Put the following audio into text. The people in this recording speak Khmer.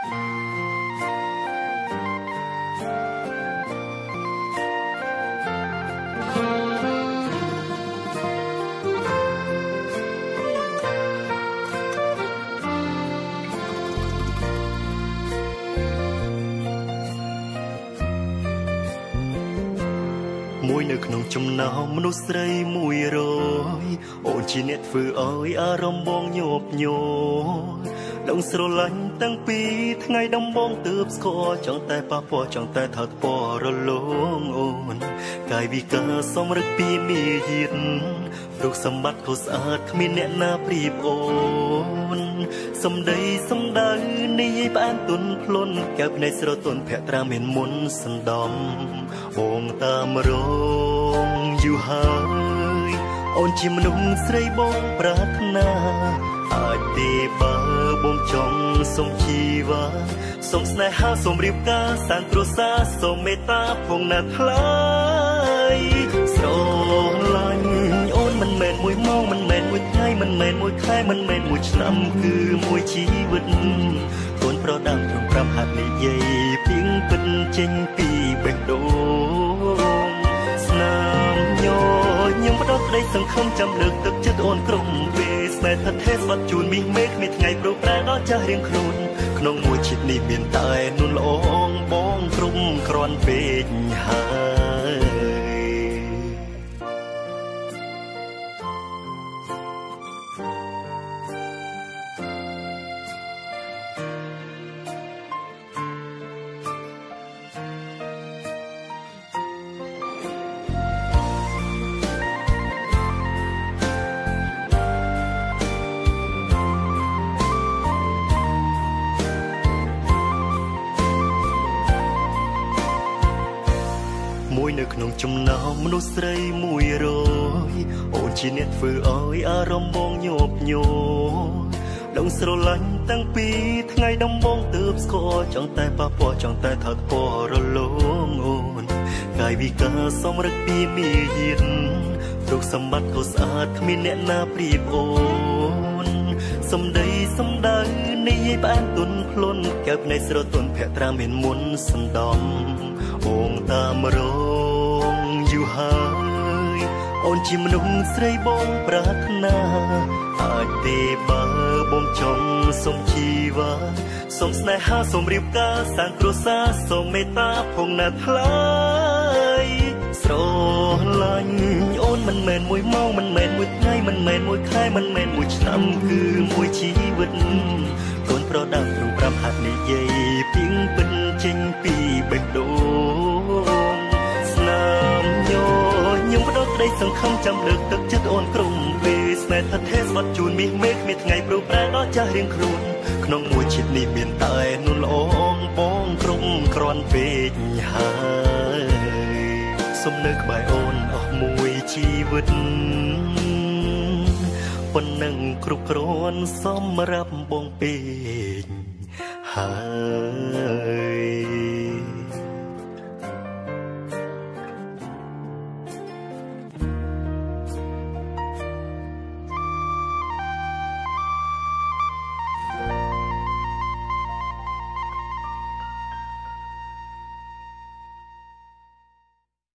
មួយនៅក្នុងចំណោមមនុស្សស្រី100អូនជាអ្នកធ្វើឲ្យអារម្មណ៍បងញាប់ញ័រដឹងស្រឡាញ់តាំងពីថ្ងៃដំបូងទើបស្គាល់ចង់តែប៉ះពាល់ចង់តែថើបពណ៌រលោងអូនកាយវិការសំរឹកពីមាយាទរូបសម្បត្តិក៏ស្អាតគ្មានអ្នកណាប្រៀបអូនសំដីសំដៅនិយាយផ្អែមទន់ភ្លន់កែវភ្នែកស្រទន់ភក្ត្រាមានមុនសណ្ដំបងតាមរងយូរហើយអូនជាមនុស្សស្រីបងប្រាថ្នាអាចទេបើបងចង់សុំជីវ៉ាសុំស្នេហាសុំរៀបការសាងគ្រួសារសុំមេត្តាពងណាត់ថ្លៃស្រឡាញ់អូនមិនមែនមួយម៉ោងមិនមែនមួយថ្ងៃមិនមែនមួយខែមិនមែនមួយឆ្នាំគឺមួយជីវិតកូនប្រដាំត្រង់ប្រាប់ហាត់និយាយពីងពិតចេញពីបេះដូងស្នាមញញឹមផ្ដោតក្តីសង្ឃឹមចាំលើកទឹកចិត្តអូនគ្រប់ពេលស្នេហ៍thậtទេស្បាត់ជូនមីមេគ្មានថ្ងៃប្រោប្រែដល់ចាស់រៀងខ្លួនក្នុងមួយជាតិនេះមានតែនួនល្អងបងគ្រប់គ្រាន់ពេកហើយមួយនៅក្នុងចំណោមមនុស្សស្រី100អូនជាអ្នកធ្វើឲ្យអារម្មណ៍បងញាប់ញ័រដឹងស្រឡាញ់តាំងពីថ្ងៃដំបូងទើបស្គាល់ចង់តែប៉ះពាល់ចង់តែថើបពណ៌រលោងអូនកាយវិការសំរឹកពីមាយាទរូបសម្បត្តិក៏ស្អាតគ្មានអ្នកណាប្រៀបអូនសំដីសំដៅនិយាយផ្អែមទន់ភ្លន់កែវភ្នែកស្រទន់ភក្ត្រាមានមុនសណ្ដំបងតាមរងយូរហើយអូនជាមនុស្សស្រីបងប្រាថ្នាអាចទេបើបងចង់សុំជីវ៉ាសុំស្នេហាសុំរៀបការសាងគ្រួសារសុំមេត្តាពងណាត់ថ្លៃស្រឡាញ់អូនមិនមែនមួយម៉ោងមិនមែនមួយថ្ងៃមិនមែនមួយខែមិនមែនមួយឆ្នាំគឺមួយជីវិតកូនប្រដាំត្រង់ប្រាប់ហាត់និយាយពីងពិតចេញពីបេះដូងស្នាមញញឹមផ្ដោតក្តីសង្ឃឹមចាំលើកទឹកចិត្តអូនគ្រប់ពេលស្នេហ៍thậtទេស្បាត់ជូនមីមេគ្មានថ្ងៃប្រោប្រែដល់ចាស់រៀងខ្លួនក្នុងមួយជាតិនេះមានតែនួនល្អងបងគ្រប់គ្រាន់ពេកហើយសុំនៅក្បែរអូនអស់មួយជីវិតប៉ុណ្ណឹងគ្រប់គ្រាន់សម្រាប់បងពេកហើយ